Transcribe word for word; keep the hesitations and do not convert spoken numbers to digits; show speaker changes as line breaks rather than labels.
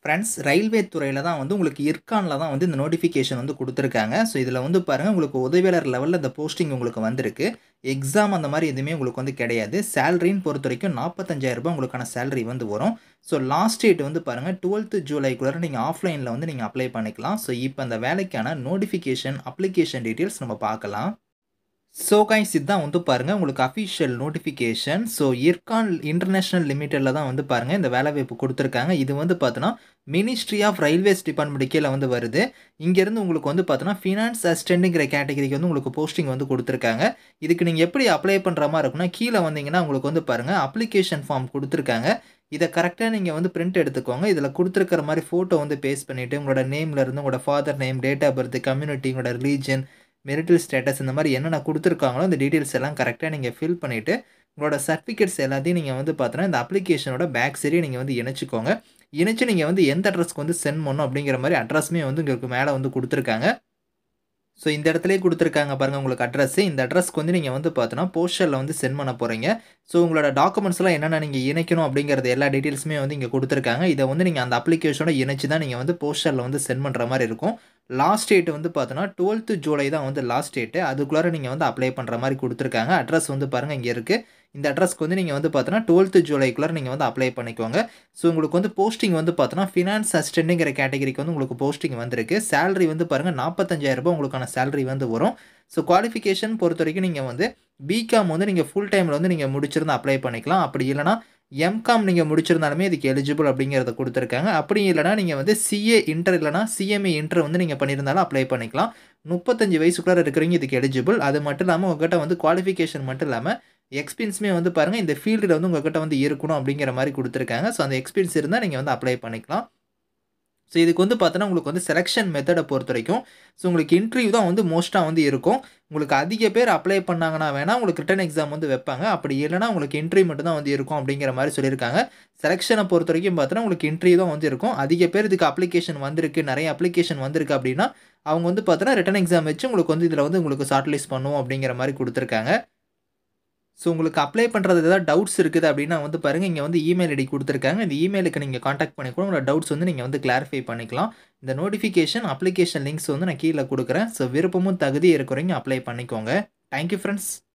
Friends railway துறையில தான் வந்து உங்களுக்கு இர்கான்ல தான் வந்து இந்த நோட்டிஃபிகேஷன் வந்து குடுத்துருக்காங்க. ஸோ இதில வந்து பாருங்க உங்களுக்கு உதவியாளர் லெவல்ல இந்த போஸ்டிங் உங்களுக்கு வந்திருக்கு. எக்ஸாம் அந்த மாரி எதுவுமே உங்களுக்கு வந்து கிடையாது. சேலரின்னு பொறுத்தவரைக்கும் ரூ. நாற்பத்தி ஐந்தாயிரம் உங்களுக்கான சேலரி வந்து வரும். ஸோ லாஸ்ட் டேட் வந்து பாருங்க பன்னிரண்டாம் ஜூலைக்குள்ளார நீங்க ஆஃப்லைன்ல வந்து நீங்க அப்ளை பண்ணிக்கலாம். ஸோ இப்ப அந்த வேலைக்கான நோட்டிஃபிகேஷன், அப்ளிகேஷன் டீட்டெயில்ஸ் நம்ம பார்க்கலாம். ஸோ கைஸ் இதான் வந்து பாருங்க உங்களுக்கு official notification. So Ircon international லிமிடெட்ல தான் வந்து பாருங்க இந்த வேலைவாய்ப்பு குடுத்துருக்காங்க. இது வந்து பார்த்தோன்னா, மினிஸ்ட்ரி ஆஃப் ரயில்வேஸ் டிபார்ட்மெண்ட் கீழ வந்து வருது. இங்கேருந்து உங்களுக்கு வந்து பார்த்தோன்னா, ஃபினான்ஸ் அசிஸ்டன்ட்ங்கிற கேட்டகரிக்கு வந்து உங்களுக்கு போஸ்டிங் வந்து குடுத்துருக்காங்க. இதுக்கு நீங்க எப்படி அப்ளை பண்ற மாரி இருக்குன்னா, கீழ வந்தீங்கன்னா உங்களுக்கு வந்து பாருங்க அப்ளிகேஷன் ஃபார்ம் குடுத்துருக்காங்க. இத கரெக்ட்டா நீங்க வந்து பிரிண்ட் எடுத்துக்கோங்க. இதில குடுத்துருக்கிற மாரி ஃபோட்டோ வந்து பேஸ்ட் பண்ணிட்டு, உங்களோட நேம்ல இருந்து உங்களோட father name, date of birth, community, உங்களோட ரிலிஜியன், மெரிட்டல் ஸ்டேட்டஸ் இந்த மாரி என்னென்ன குடுத்துருக்காங்களோ, அந்த டீட்டெயில்ஸ் எல்லாம் கரெக்ட்டா நீங்க ஃபில் பண்ணிட்டு, உங்களோட சர்டிஃபிகேட்ஸ் எல்லாத்தையும் நீங்க வந்து பார்த்தோன்னா, இந்த அப்ளிகேஷனோட பேக் சைடே நீங்க வந்து இணைச்சுக்கோங்க. இணைச்சு நீங்க வந்து எந்த அட்ரஸ்க்கு வந்து சென்ட் பண்ணணும் அப்படிங்கிற மாரி அட்ரஸுமே வந்து உங்களுக்கு மேல வந்து குடுத்துருக்காங்க. ஸோ இந்த இடத்திலேயே குடுத்துருக்காங்க பாருங்க உங்களுக்கு அட்ரஸ். இந்த அட்ரஸ்க்கு வந்து நீங்க வந்து பார்த்தோன்னா, போஸ்டல்ல வந்து சென்ட் பண்ண போறீங்க. ஸோ உங்களோட டாக்குமெண்ட்ஸ்லாம் என்னென்ன நீங்க இணைக்கணும் அப்படிங்கிறது எல்லா டீட்டெயில்ஸுமே வந்து இங்க குடுத்துருக்காங்க. இத வந்து நீங்க அந்த அப்ளிகேஷனோட இணைச்சு தான் நீங்க வந்து போஸ்டல்ல வந்து சென்ட் பண்ற மாரி இருக்கும். லாஸ்ட் டேட் வந்து பார்த்தோன்னா, பன்னிரண்டாம் ஜூலை தான் வந்து லாஸ்ட் டேட். அதுக்குள்ளார நீங்க வந்து அப்ளை பண்ற மாரி குடுத்துருக்காங்க. அட்ரஸ் வந்து பாருங்க இங்க இருக்கு. இந்த அட்ரஸ்க்கு வந்து நீங்க வந்து பார்த்தோன்னா, பன்னிரண்டாம் ஜூலைக்குள்ளார நீங்க வந்து அப்ளை பண்ணிக்கோங்க. ஸோ உங்களுக்கு வந்து போஸ்டிங் வந்து பார்த்தோன்னா, ஃபினான்ஸ் அசிஸ்டன்ட்ங்கிற கேட்டகரிக்கு வந்து உங்களுக்கு போஸ்டிங் வந்திருக்கு. சேலரி வந்து பாருங்க ரூ. நாற்பத்தி ஐந்தாயிரம் உங்களுக்கான சேலரி வந்து வரும். ஸோ குவாலிஃபிகேஷன் பொறுத்தவரைக்கும் நீங்க வந்து பிகாம் வந்து நீங்க ஃபுல் டைம்ல வந்து நீங்க முடிச்சிருந்தா அப்ளை பண்ணிக்கலாம். அப்படி இல்லன்னா, எம்காம் நீங்க முடிச்சிருந்தாலுமே இதுக்கு எலிஜிபிள் அப்படிங்கிறத குடுத்துருக்காங்க. அப்படி இல்லன்னா, நீங்க வந்து சிஏ இன்டர் இல்லன்னா சிஎம்ஏ இன்டர் வந்து நீங்க பண்ணியிருந்தாலும் அப்ளை பண்ணிக்கலாம். முப்பத்தி ஐந்து வயசுக்குள்ளார இருக்கிறவங்க இதுக்கு எலிஜிபிள். அது மட்டும் இல்லாம உங்ககிட்ட வந்து குவாலிஃபிகேஷன் மட்டும் இல்லாம, எக்ஸ்பீரியன்ஸுமே வந்து பாருங்க இந்த ஃபீல்டுல வந்து உங்ககிட்ட வந்து இருக்கணும் அப்படிங்கிற மாரி குடுத்துருக்காங்க. ஸோ அந்த எக்ஸ்பீரியன்ஸ் இருந்தா நீங்க வந்து அப்ளை பண்ணிக்கலாம். ஸோ இதுக்கு வந்து பார்த்தோன்னா, உங்களுக்கு வந்து செலக்ஷன் மெத்தட பொறுத்தவரைக்கும், ஸோ உங்களுக்கு இன்டர்வியூ தான் வந்து மோஸ்ட்டா வந்து இருக்கும். உங்களுக்கு அதிக பேர் அப்ளை பண்ணாங்கன்னா வேணா, உங்களுக்கு ரிட்டன் எக்ஸாம் வந்து வைப்பாங்க. அப்படி இல்லன்னா, உங்களுக்கு இன்டர்வியூ மட்டும் தான் வந்து இருக்கும் அப்படிங்கிற மாரி சொல்லியிருக்காங்க. செலக்ஷன பொறுத்தவரைக்கும் பார்த்தோன்னா, உங்களுக்கு இன்டர்வியூ தான் வந்து இருக்கும். அதிக பேர் இதுக்கு அப்ளிகேஷன் வந்திருக்கு, நெறைய அப்ளிகேஷன் வந்திருக்கு அப்படின்னா, அவங்க வந்து பார்த்தோன்னா, ரிட்டன் எக்ஸாம் வச்சு உங்களுக்கு வந்து இதில வந்து உங்களுக்கு ஷார்ட் லிஸ்ட் பண்ணுவோம் அப்படிங்கிற மாரி குடுத்துருக்காங்க. ஸோ உங்களுக்கு அப்ளை பண்றதுல ஏதாவது டவுட்ஸ் இருக்குது அப்படின்னா வந்து பாருங்க, இங்க வந்து இமெயில் ஐடி குடுத்துருக்காங்க. இந்த இமெயிலுக்கு நீங்க கான்டாக்ட் பண்ணி கூட உங்களோட டவுட்ஸ் வந்து நீங்க வந்து கிளாரிஃபை பண்ணிக்கலாம். இந்த நோட்டிஃபிகேஷன், அப்ளிகேஷன் லிங்க்ஸ் வந்து நான் கீழ குடுக்குறேன். ஸோ விருப்பமும், தகுதியும் இருக்கிறவங்க அப்ளை பண்ணிக்கோங்க. Thank you friends.